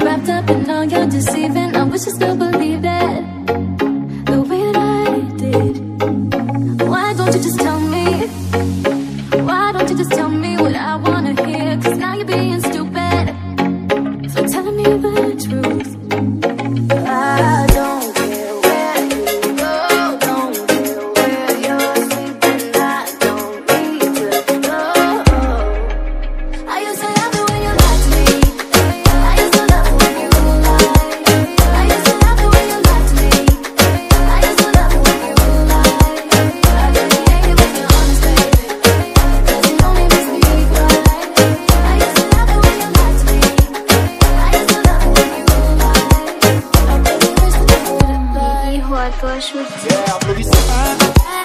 wrapped up in all your deceiving. I wish I still believed it the way that I did. Why don't you just tell me? Why don't you just tell me what I wanna hear? 'Cause now you're being stupid, so tell me the truth. I don't care where you go, don't care where you're sleeping. I don't need to know. I used to love it when you lied to me. I used to love it when you lied. I used to love it when you lied to me. I used to love it when you lied. I really hate it when you're honest, baby, 'cause it only makes me cry. I used to love it when you lied to me. I used to love it when you lied. I really wish that you wouldn't lie. What gosh with